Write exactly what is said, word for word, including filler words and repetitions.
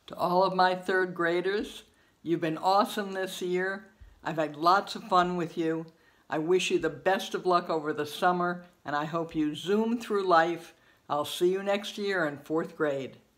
To all of my third graders, you've been awesome this year. I've had lots of fun with you. I wish you the best of luck over the summer, and I hope you zoom through life. I'll see you next year in fourth grade.